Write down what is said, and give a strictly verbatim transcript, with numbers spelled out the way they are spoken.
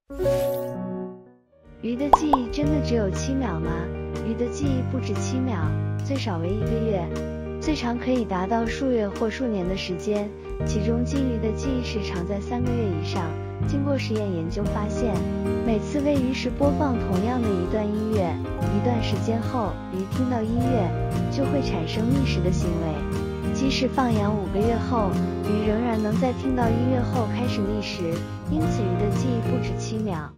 鱼的记忆真的只有七秒吗？鱼的记忆不止七秒，最少为一个月，最长可以达到数月或数年的时间，其中金鱼的记忆时长在三个月以上。经过实验研究发现，每次喂鱼时播放同样的一段音乐，一段时间后，鱼听到音乐就会产生觅食的行为。即使放养五个月后，鱼仍然能在听到音乐后开始觅食，因此鱼的记忆不止七秒。